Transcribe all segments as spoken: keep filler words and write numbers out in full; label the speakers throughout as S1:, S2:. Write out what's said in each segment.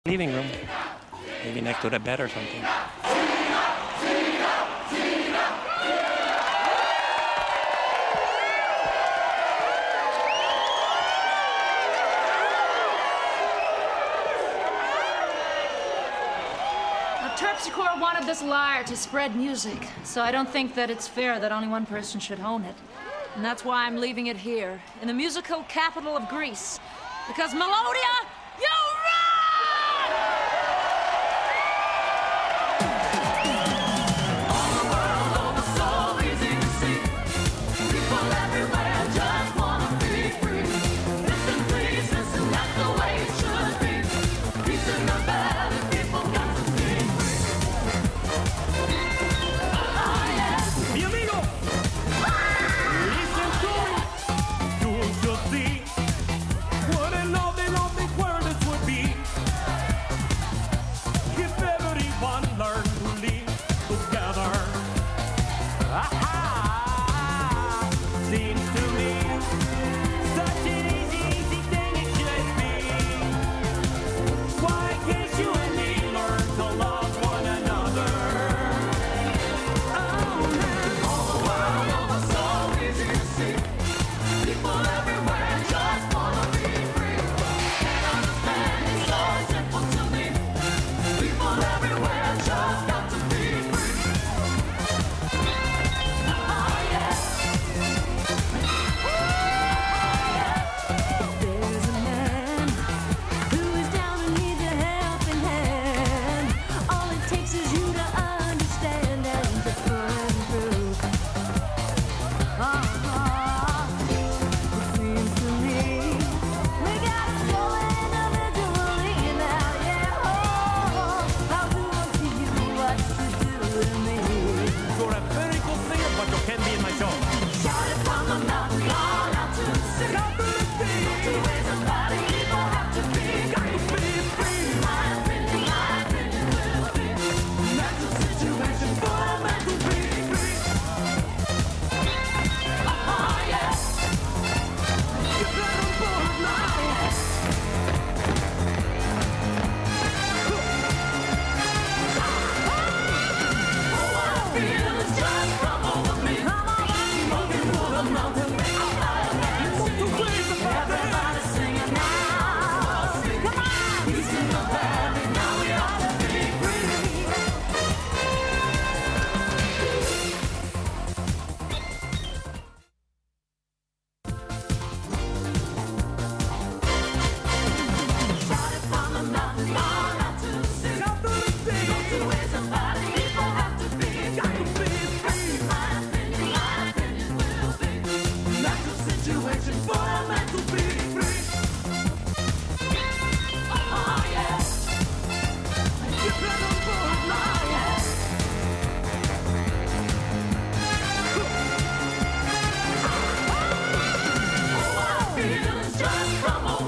S1: Living room, maybe next to the bed or something.
S2: Terpsichore wanted this lyre to spread music, so I don't think that it's fair that only one person should own it. And that's why I'm leaving it here, in the musical capital of Greece. Because Melodia, you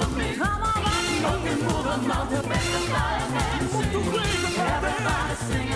S2: Everybody sing